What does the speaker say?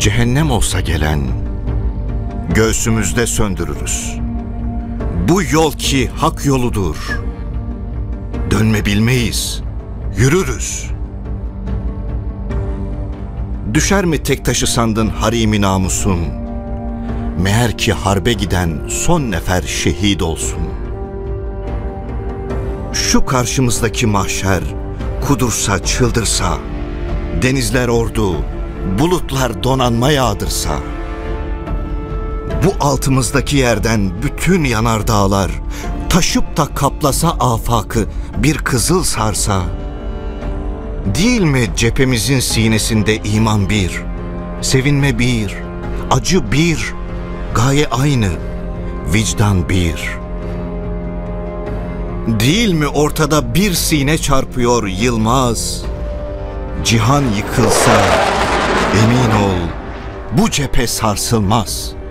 Cehennem olsa gelen, göğsümüzde söndürürüz. Bu yol ki hak yoludur. Dönme bilmeyiz, yürürüz. Düşer mi tek taşı sandın harimi namusun? Meğer ki harbe giden son nefer şehit olsun. Şu karşımızdaki mahşer kudursa çıldırsa, denizler ordu, bulutlar donanma yağdırsa, bu altımızdaki yerden bütün yanardağlar taşıp da kaplasa afakı bir kızıl sarsa, değil mi cephemizin sinesinde iman bir, sevinme bir, acı bir, gaye aynı, vicdan bir? Değil mi ortada bir sine çarpıyor yılmaz? Cihan yıkılsa emin ol bu cephe sarsılmaz.